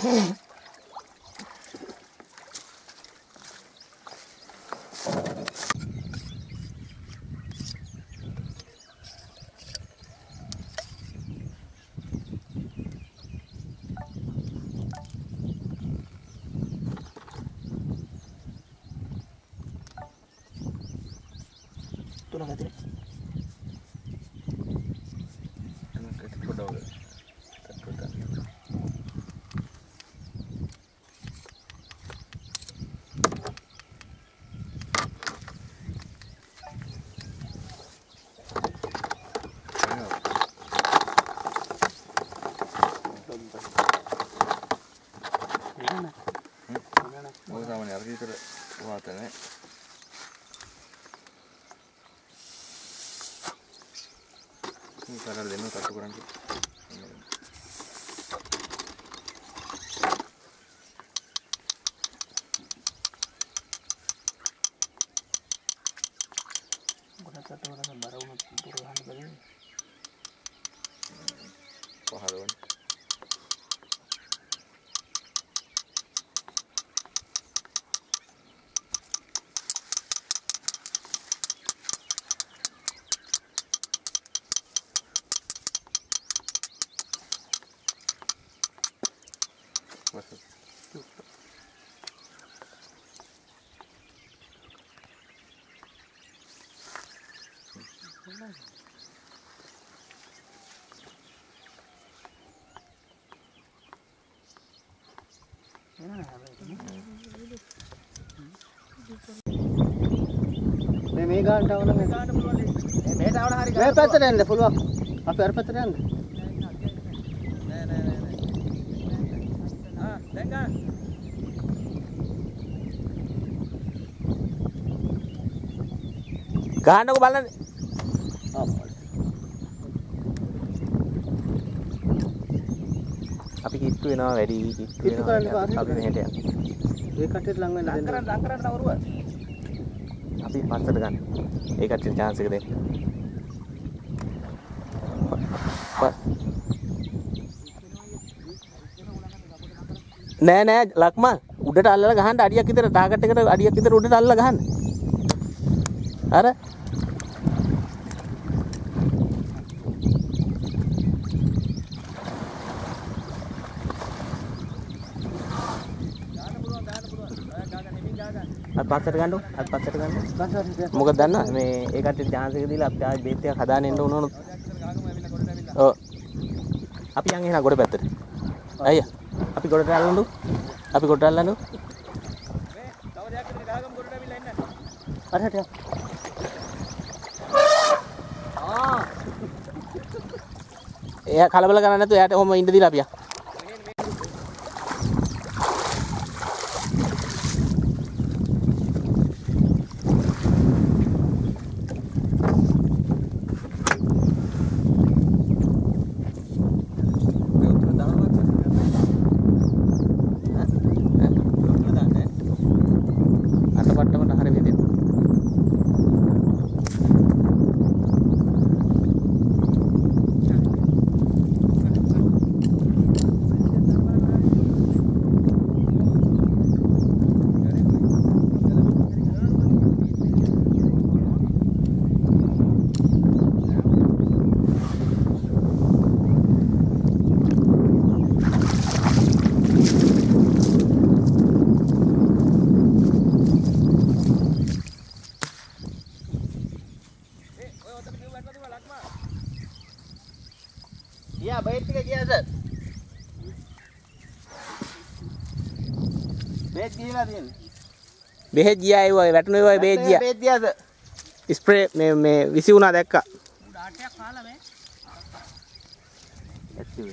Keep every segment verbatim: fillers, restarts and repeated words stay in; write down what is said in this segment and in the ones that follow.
Tuh nggak tadi? Emang itu udah udah terkutan. Mau sama nih lagi terus waternya. Cara demo satu kurang gitu. Udah satu orang baru turunan kali. Pahalon. Masuk. මේ මේ ගානට આવන මේ ගානට පුළුවන් මේ මේට આવන හරි මේ පැත්තට යන්න පුළුවන් අපි අර පැත්තට යන්න නෑ නෑ නෑ ආ දැන් ගන්න ගහන්නකො බලන්න අපි කිට්ටු වෙනවා වැඩි කිට්ටු වෙනවා අපි මෙහෙට යන්න ඒ කටට ලඟ වෙන්න දෙන්න ලං කරන්න ලං කරන්න නවරුව අපි පස්සට ගන්න ඒ කටට chance එක දෙන්න නෑ නෑ ලක්මා උඩට අල්ලලා ගහන්න අඩියක් විතර ටාගට් එකට අඩියක් විතර උඩට අල්ලලා ගහන්න අර අත් පස්සට ගන්නකො අත් පස්සට ගන්න මොකද දන්නවද මේ ඒ කට්ටියට chance එක දීලා අපි ආයෙ බේත් එක හදාගෙන එන්න ඕන උනොත් ඔව් අපි යන් එහෙනම් ගොඩ පැත්තට අයියා අපි ගොඩට අල්ලන්නු අපි ගොඩට අල්ලන්නු මේ තව දෙයක් විතර ගහගමු ගොඩට ඇවිල්ලා එන්න අර හැටියා ආ එයා කලබල කරන්නේ නැතුව එයාට ඔහොම ඉන්න දීලා අපි යන් ගියා බයිට් එක ගියා සර් බේත් ගිහලා තියෙන්නේ බෙහෙත් ගියා ඒ වගේ වැටුනේ වගේ බෙහෙත් ගියා බේත් ගියා සර් ස්ප්‍රේ මේ මේ විසි වුණා දැක්කා උඩ ආටයක් කාලා මේ ඇක්ටිව්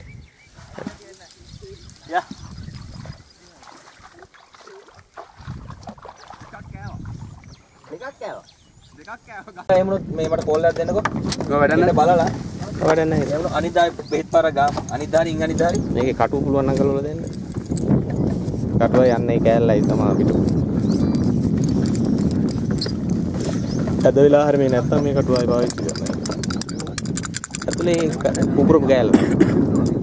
යා දෙකක් කෑවා දෙකක් කෑවා එහෙමනොත් මේ මට කෝල් එකක් දෙන්නකෝ මම වැඩන්න බලලා වැඩන්න නෑ එහෙමනොත් අනිද්දා බෙහෙත් පාර ගා අනිද්දා ඉන් අනිද්දා මේකේ කටු පුළුවන් නම් ගලවලා දෙන්න කටුව යන්නේ කෑල්ලයි තමයි අපිට අද වෙලා හරිය මේ නැත්තම් මේ කටුවයි පාවිච්චි කරන්න ඇතුලේ කුඹුරු කෑල්ල